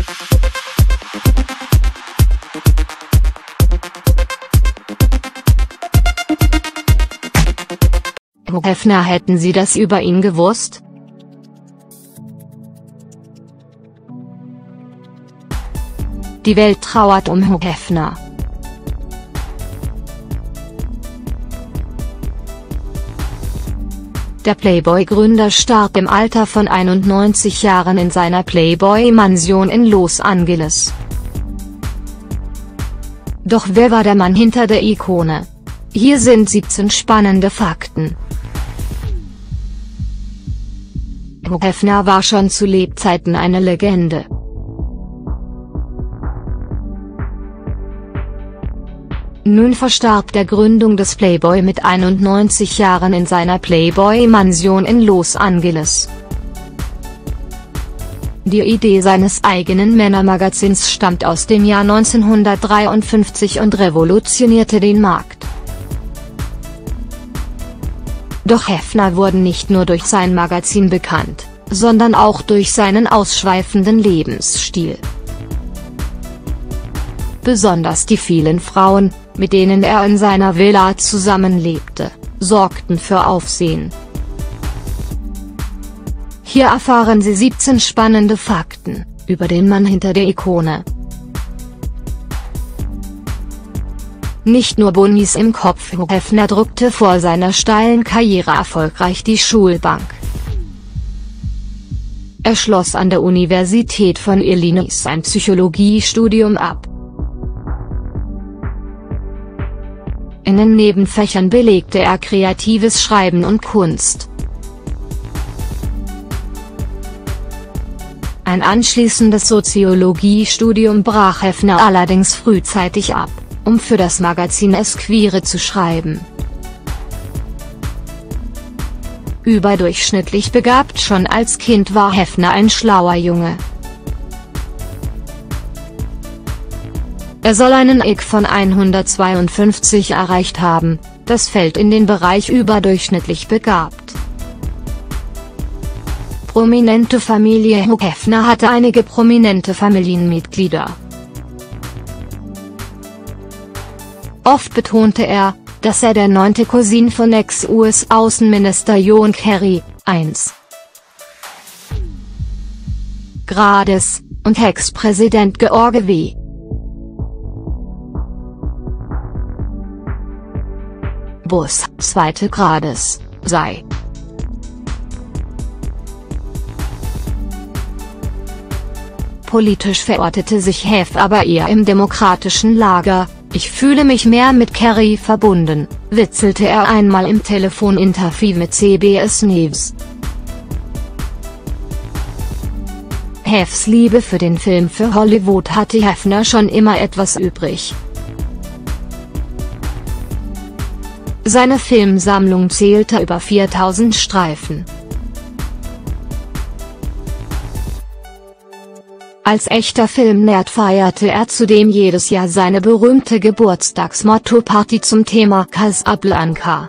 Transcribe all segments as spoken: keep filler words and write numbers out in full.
Hugh Hefner, hätten Sie das über ihn gewusst? Die Welt trauert um Hugh Hefner. Der Playboy-Gründer starb im Alter von einundneunzig Jahren in seiner Playboy-Mansion in Los Angeles. Doch wer war der Mann hinter der Ikone? Hier sind siebzehn spannende Fakten. Hugh Hefner war schon zu Lebzeiten eine Legende. Nun verstarb der Gründung des Playboy mit einundneunzig Jahren in seiner Playboy-Mansion in Los Angeles. Die Idee seines eigenen Männermagazins stammt aus dem Jahr neunzehnhundertdreiundfünfzig und revolutionierte den Markt. Doch Hefner wurde nicht nur durch sein Magazin bekannt, sondern auch durch seinen ausschweifenden Lebensstil. Besonders die vielen Frauen, mit denen er in seiner Villa zusammenlebte, sorgten für Aufsehen. Hier erfahren Sie siebzehn spannende Fakten über den Mann hinter der Ikone. Nicht nur Bunnies im Kopf, Hugh Hefner drückte vor seiner steilen Karriere erfolgreich die Schulbank. Er schloss an der Universität von Illinois ein Psychologiestudium ab. In den Nebenfächern belegte er kreatives Schreiben und Kunst. Ein anschließendes Soziologiestudium brach Hefner allerdings frühzeitig ab, um für das Magazin Esquire zu schreiben. Überdurchschnittlich begabt schon als Kind war Hefner ein schlauer Junge. Er soll einen I Q von hundertzweiundfünfzig erreicht haben, das fällt in den Bereich überdurchschnittlich begabt. Prominente Familie. Hugh Hefner hatte einige prominente Familienmitglieder. Oft betonte er, dass er der neunte Cousin von Ex-U S-Außenminister John Kerry, eins Grades, und Ex-Präsident George W. Bush, zweite Grades, sei. Politisch verortete sich Hef aber eher im demokratischen Lager. Ich fühle mich mehr mit Kerry verbunden, witzelte er einmal im Telefoninterview mit C B S News. Hefs Liebe für den Film für Hollywood hatte Hefner schon immer etwas übrig. Seine Filmsammlung zählte über viertausend Streifen. Als echter Filmnerd feierte er zudem jedes Jahr seine berühmte Geburtstagsmotto-Party zum Thema Casablanca.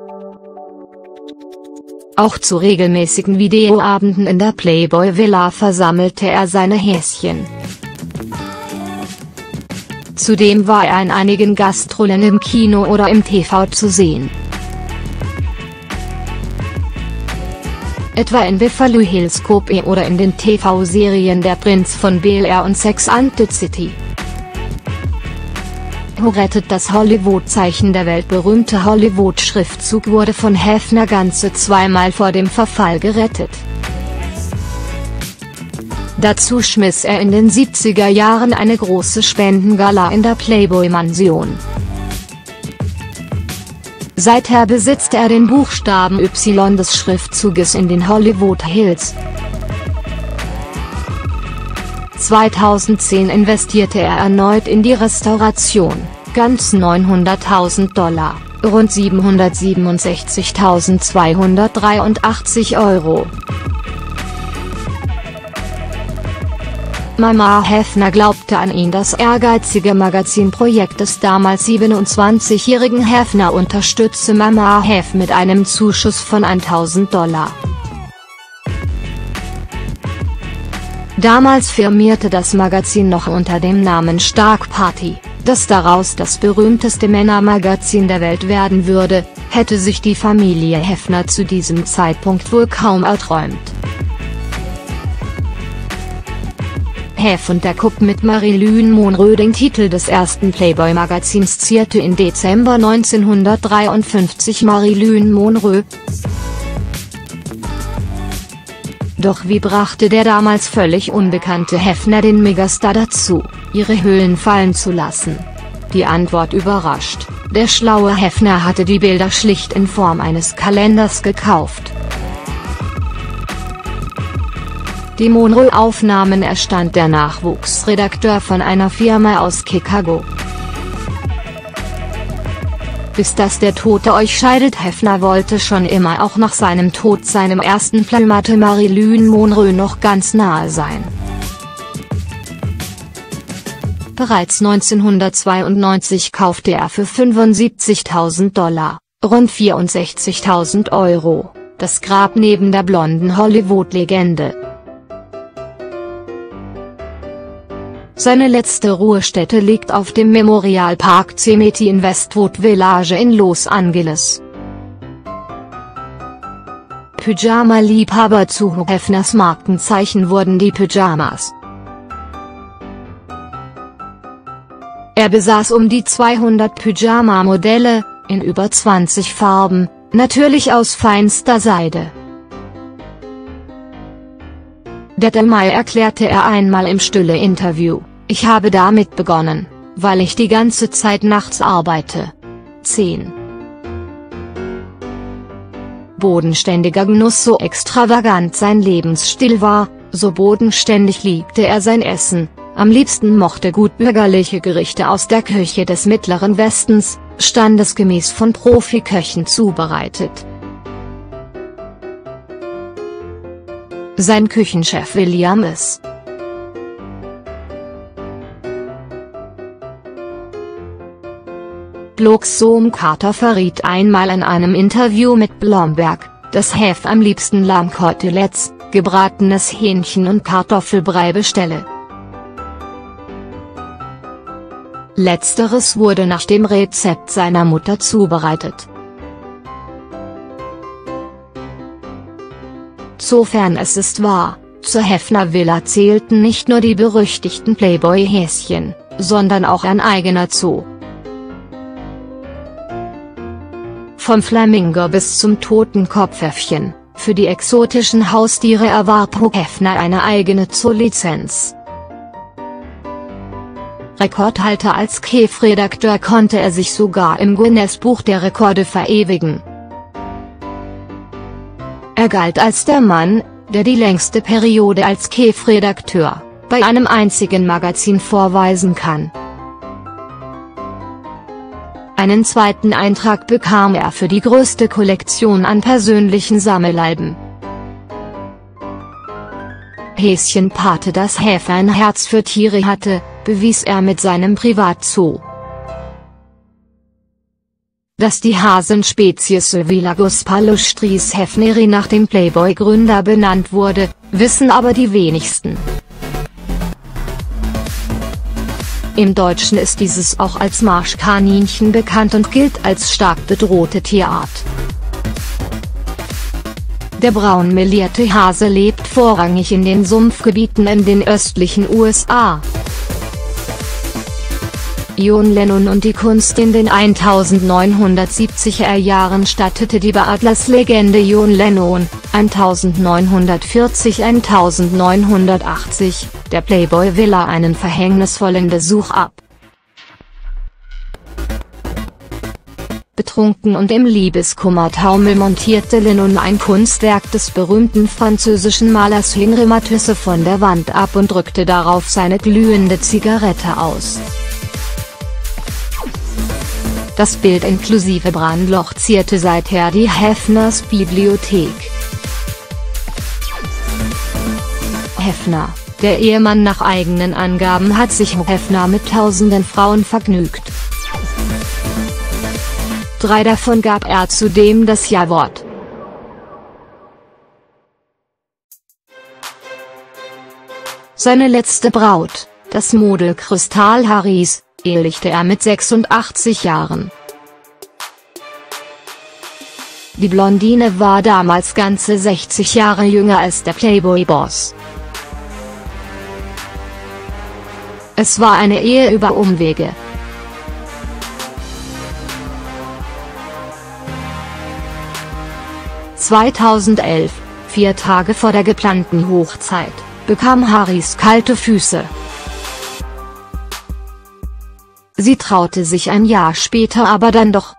Auch zu regelmäßigen Videoabenden in der Playboy-Villa versammelte er seine Häschen. Zudem war er in einigen Gastrollen im Kino oder im T V zu sehen. Etwa in Beverly Hills Cop oder in den T V-Serien Der Prinz von Bel-Air und Sex and the City. Hugh rettet das Hollywood-Zeichen. Der weltberühmte Hollywood-Schriftzug wurde von Hefner ganze zweimal vor dem Verfall gerettet. Dazu schmiss er in den siebziger Jahren eine große Spendengala in der Playboy-Mansion. Seither besitzt er den Buchstaben Y des Schriftzuges in den Hollywood Hills. zweitausendzehn investierte er erneut in die Restauration, ganz neunhunderttausend Dollar, rund siebenhundertsiebenundsechzigtausendzweihundertdreiundachtzig Euro. Mama Hefner glaubte an ihn. Das ehrgeizige Magazinprojekt des damals siebenundzwanzigjährigen Hefner unterstützte Mama Hef mit einem Zuschuss von tausend Dollar. Damals firmierte das Magazin noch unter dem Namen Stark Party. Dass daraus das berühmteste Männermagazin der Welt werden würde, hätte sich die Familie Heffner zu diesem Zeitpunkt wohl kaum erträumt. Heff und der Coup mit Marilyn Monroe. Den Titel des ersten Playboy-Magazins zierte im Dezember neunzehnhundertdreiundfünfzig Marilyn Monroe. Doch wie brachte der damals völlig unbekannte Heffner den Megastar dazu, ihre Hüllen fallen zu lassen? Die Antwort überrascht: Der schlaue Heffner hatte die Bilder schlicht in Form eines Kalenders gekauft. Die Monroe-Aufnahmen erstand der Nachwuchsredakteur von einer Firma aus Chicago. Bis dass der Tote euch scheidet. Heffner wollte schon immer auch nach seinem Tod seinem ersten Playmate Marilyn Monroe noch ganz nahe sein. Bereits neunzehnhundertzweiundneunzig kaufte er für fünfundsiebzigtausend Dollar, rund vierundsechzigtausend Euro, das Grab neben der blonden Hollywood-Legende. Seine letzte Ruhestätte liegt auf dem Memorial Park Cemetery in Westwood Village in Los Angeles. Pyjama-Liebhaber. Zu Heffners Markenzeichen wurden die Pyjamas. Er besaß um die zweihundert Pyjama-Modelle, in über zwanzig Farben, natürlich aus feinster Seide. Der Mai erklärte er einmal im Stille-Interview: Ich habe damit begonnen, weil ich die ganze Zeit nachts arbeite. zehn. Bodenständiger Genuss. So extravagant sein Lebensstil war, so bodenständig liebte er sein Essen. Am liebsten mochte gutbürgerliche Gerichte aus der Küche des Mittleren Westens, standesgemäß von Profiköchen zubereitet. Sein Küchenchef William S. Blogs Sohn Carter verriet einmal in einem Interview mit Bloomberg, dass Heff am liebsten Lammkoteletts, gebratenes Hähnchen und Kartoffelbrei bestelle. Letzteres wurde nach dem Rezept seiner Mutter zubereitet. Sofern es ist wahr, zur Heffner Villa zählten nicht nur die berüchtigten Playboy-Häschen, sondern auch ein eigener Zoo. Vom Flamingo bis zum Totenkopfäffchen, für die exotischen Haustiere erwarb Heffner eine eigene Zoolizenz. Rekordhalter als Chefredakteur konnte er sich sogar im Guinness-Buch der Rekorde verewigen. Er galt als der Mann, der die längste Periode als Chefredakteur bei einem einzigen Magazin vorweisen kann. Einen zweiten Eintrag bekam er für die größte Kollektion an persönlichen Sammelalben. Häschenpate. Dass Heff ein Herz für Tiere hatte, bewies er mit seinem Privatzoo. Dass die Hasenspezies Ovilagus palustris heffneri nach dem Playboy-Gründer benannt wurde, wissen aber die wenigsten. Im Deutschen ist dieses auch als Marschkaninchen bekannt und gilt als stark bedrohte Tierart. Der braunmelierte Hase lebt vorrangig in den Sumpfgebieten in den östlichen U S A. John Lennon und die Kunst. In den neunzehnhundertsiebziger Jahren stattete die Beatles-Legende John Lennon, neunzehnhundertvierzig bis neunzehnhundertachtzig, der Playboy Villa einen verhängnisvollen Besuch ab. Betrunken und im Liebeskummer-Taumel montierte Lennon ein Kunstwerk des berühmten französischen Malers Henri Matisse von der Wand ab und drückte darauf seine glühende Zigarette aus. Das Bild inklusive Brandloch zierte seither die Heffners Bibliothek. Heffner, der Ehemann. Nach eigenen Angaben hat sich Heffner mit tausenden Frauen vergnügt. Drei davon gab er zudem das Ja-Wort. Seine letzte Braut, das Model Crystal Harris, ehelichte er mit sechsundachtzig Jahren. Die Blondine war damals ganze sechzig Jahre jünger als der Playboy-Boss. Es war eine Ehe über Umwege. zweitausendelf, vier Tage vor der geplanten Hochzeit, bekam Harris kalte Füße. Sie traute sich ein Jahr später aber dann doch.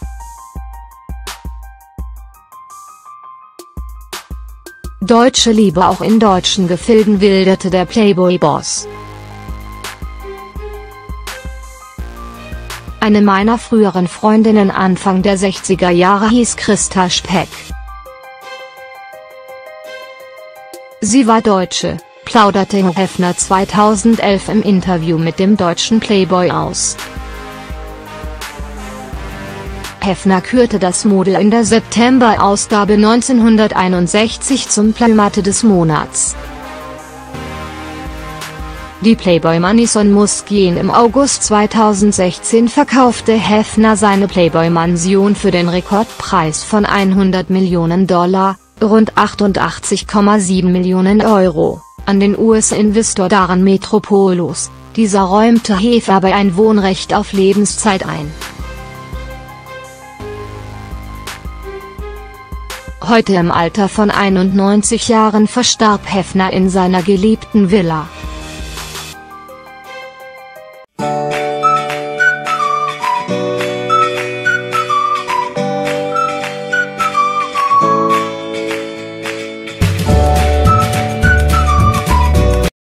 Deutsche Liebe. Auch in deutschen Gefilden wilderte der Playboy-Boss. Eine meiner früheren Freundinnen Anfang der sechziger Jahre hieß Christa Speck. Sie war Deutsche, plauderte Heffner zweitausendelf im Interview mit dem deutschen Playboy aus. Heffner kürte das Model in der September-Ausgabe neunzehnhunderteinundsechzig zum Playmate des Monats. Die Playboy-Mansion im August zweitausendsechzehn verkaufte Heffner seine Playboy-Mansion für den Rekordpreis von hundert Millionen Dollar, rund achtundachtzig Komma sieben Millionen Euro, an den U S-Investor Darren Metropolos. Dieser räumte Heffner aber ein Wohnrecht auf Lebenszeit ein. Heute im Alter von einundneunzig Jahren verstarb Heffner in seiner geliebten Villa.